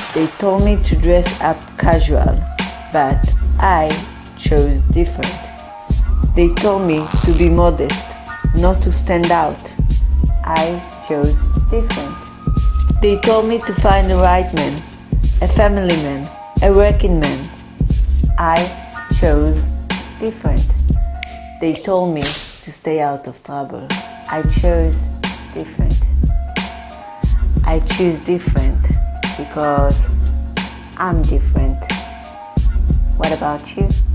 They told me to dress up casual, but I chose different. They told me to be modest, not to stand out. I chose different. They told me to find the right man, a family man, a working man. I chose different. They told me to stay out of trouble. I chose different. I choose different because I'm different. What about you?